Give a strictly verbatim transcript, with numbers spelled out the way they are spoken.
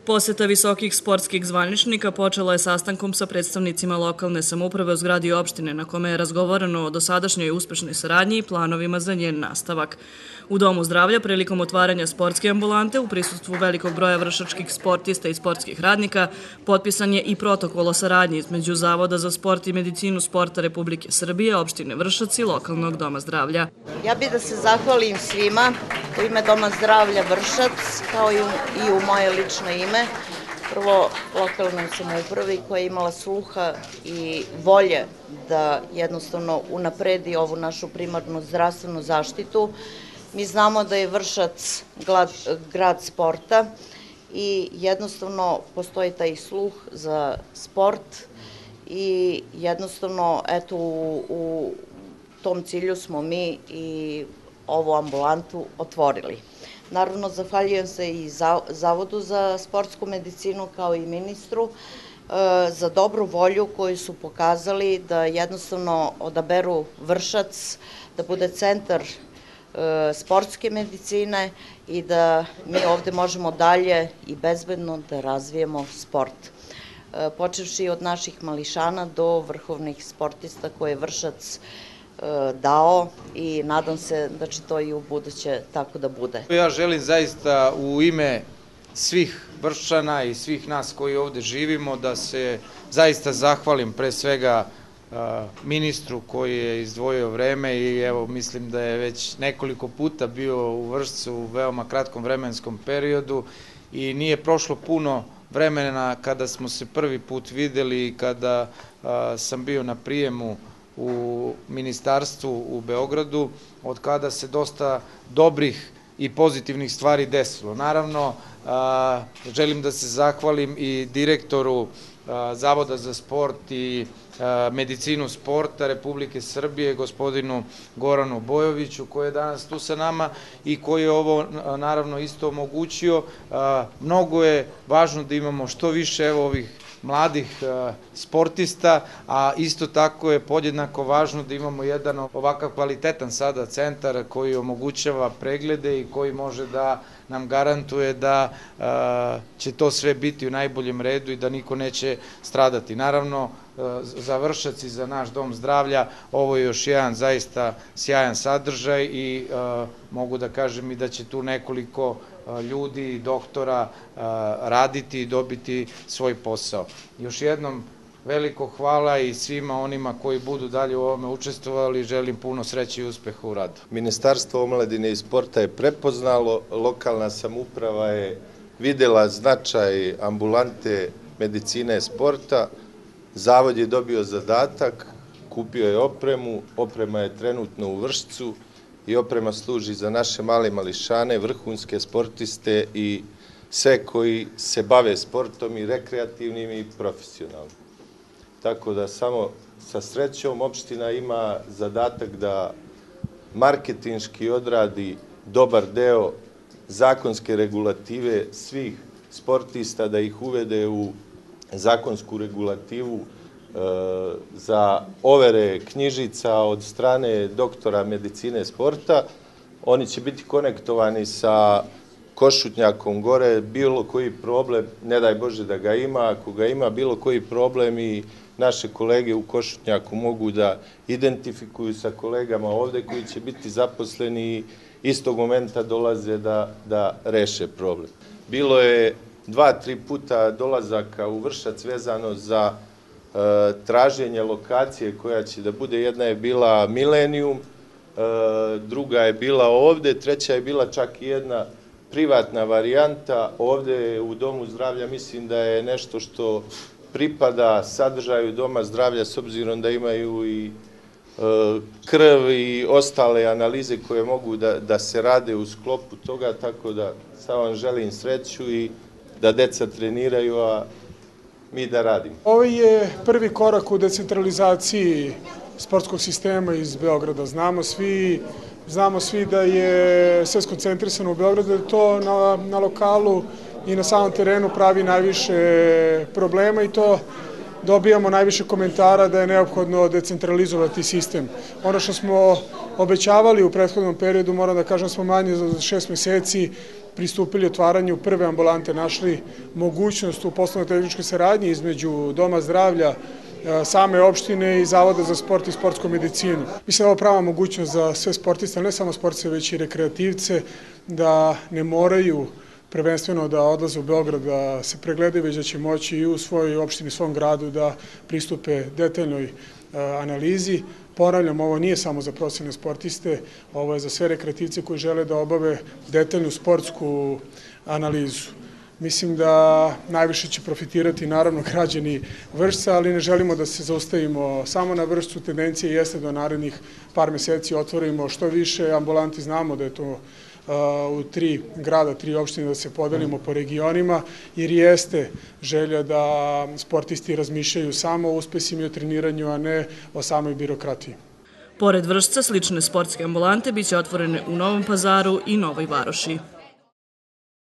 Poseta visokih sportskih zvaničnika počela je sastankom sa predstavnicima lokalne samouprave u zgradi opštine, na kome je razgovoreno o dosadašnjoj uspešnoj saradnji i planovima za njen nastavak. U Domu zdravlja prilikom otvaranja sportske ambulante u prisustvu velikog broja vršačkih sportista i sportskih radnika potpisan je i protokol o saradnji između Zavoda za sport i medicinu sporta Republike Srbije, opštine Vršac i lokalnog Doma zdravlja. Ja bih da se zahvalim svima u ime Doma zdravlja Vršac, kao i u moje lično ime. Prvo, lokalnoj samoupravi koja je imala sluha i volje da jednostavno unapredi ovu našu primarnu zdravstvenu zaštitu. Mi znamo da je Vršac grad sporta i jednostavno postoji taj sluh za sport i jednostavno eto u tom cilju smo mi i ovu ambulantu otvorili. Naravno, zahvaljujem se i Zavodu za sportsku medicinu kao i ministru za dobru volju koju su pokazali da jednostavno odaberu Vršac, da bude centar sportske medicine i da mi ovde možemo dalje i bezbedno da razvijemo sport. Počevši od naših mališana do vrhovnih sportista koje je Vršac dao i nadam se da će to i u buduće tako da bude. Ja želim zaista u ime svih Vrščana i svih nas koji ovde živimo da se zaista zahvalim pre svega ministru koji je izdvojio vreme i evo mislim da je već nekoliko puta bio u Vršcu u veoma kratkom vremenskom periodu i nije prošlo puno vremena kada smo se prvi put videli i kada sam bio na prijemu u ministarstvu u Beogradu, od kada se dosta dobrih i pozitivnih stvari desilo. Naravno, želim da se zahvalim i direktoru Zavoda za sport i medicinu sporta Republike Srbije, gospodinu Goranu Bojoviću, koji je danas tu sa nama i koji je ovo naravno isto omogućio. Mnogo je važno da imamo što više evo ovih mladih sportista, a isto tako je podjednako važno da imamo jedan ovakav kvalitetan sada centar koji omogućava preglede i koji može da nam garantuje da će to sve biti u najboljem redu i da niko neće stradati. Naravno, za Vršac i za naš Dom zdravlja ovo je još jedan zaista sjajan sadržaj i mogu da kažem i da će tu nekoliko ljudi i doktora raditi i dobiti svoj posao. Još jednom veliko hvala i svima onima koji budu dalje u ovome učestvovali. Želim puno sreće i uspeha u radu. Ministarstvo omladine i sporta je prepoznalo, lokalna samouprava je videla značaj ambulante medicine i sporta, Zavod je dobio zadatak, kupio je opremu, oprema je trenutno u Vršcu i oprema služi za naše male mališane, vrhunske sportiste i sve koji se bave sportom i rekreativnim i profesionalnim. Tako da samo sa srećom opština ima zadatak da marketinški odradi dobar deo zakonske regulative svih sportista, da ih uvede u zakonsku regulativu za overe knjižica od strane doktora medicine sporta. Oni će biti konektovani sa Košutnjakom gore, bilo koji problem, ne daj Bože da ga ima, ako ga ima bilo koji problem i naše kolege u Košutnjaku mogu da identifikuju sa kolegama ovde koji će biti zaposleni i istog momenta dolaze da reše problem. Bilo je dva, tri puta dolazaka u Vršac vezano za traženje lokacije koja će da bude, jedna je bila Milenijum, druga je bila ovde, treća je bila čak i jedna privatna varijanta. Ovde u Domu zdravlja mislim da je nešto što pripada sadržaju Doma zdravlja s obzirom da imaju i krv i ostale analize koje mogu da se rade u sklopu toga, tako da samo vam želim sreću i da deca treniraju, a mi da radimo. Ovo je prvi korak u decentralizaciji sportskog sistema iz Beograda. Znamo svi, znamo svi da je sve skoncentrisano u Beogradu, da to na lokalu i na samom terenu pravi najviše problema i to dobijamo najviše komentara da je neophodno decentralizovati sistem. Ono što smo obećavali u prethodnom periodu, moram da kažem, smo manje za šest meseci pristupili otvaranju prve ambulante, našli mogućnost u poslovno-tehničkoj saradnji između Doma zdravlja, same opštine i Zavoda za sport i sportsku medicinu. Mislim da je ovo prava mogućnost za sve sportiste, ne samo sportiste, već i rekreativce, da ne moraju prvenstveno da odlaze u Beograd da se pregledaju, već da će moći i u svojoj opštini, svom gradu da pristupe detaljnoj analizi. Ponavljam, ovo nije samo za profesionalne sportiste, ovo je za sve rekreativce koji žele da obave detaljnu sportsku analizu. Mislim da najviše će profitirati naravno građani Vršca, ali ne želimo da se zaustavimo samo na Vršcu. Tendencija jeste da narednih par meseci otvorimo što više ambulanti. Znamo da je to u tri grada, tri opštine, da se podelimo po regionima, jer jeste želja da sportisti razmišljaju samo o uspesima i o treniranju, a ne o samoj birokratiji. Pored Vršca, slične sportske ambulante biće otvorene u Novom Pazaru i Novoj Varoši.